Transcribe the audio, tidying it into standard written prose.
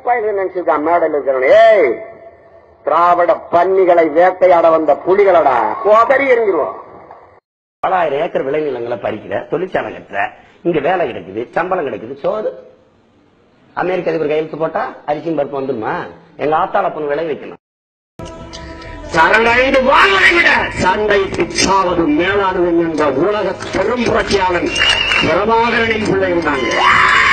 சிப்பாயில நினைச்சிருக்கான் மேடல் இருக்கிறவன். ஏய், திராவிட பன்னிகளை வேட்டையாட வந்த புலிகளடா, கோபரி எறிஞ்சிருவோம். 1000 ஏக்கர் விளைநிலங்களை பறிக்கிற, தொழிற்சாலை கட்டுற, இங்க வேலை கிடைக்குது, சம்பளம் கிடைக்குது, சோறு. அமெரிக்க அதிபர் கையெழுத்து போட்டா அரிசியும் பருப்பு வந்துருமா? எங்க ஆத்தாள பொண்ணு விளை வைக்கணும். சரணடைந்து வாழ்வதை விட சண்டைக்கு சாவது மேலானது என்ற உலக பெரும் புரட்சியாளன் பிரபாகரனின் பிள்ளை இருந்தாங்க.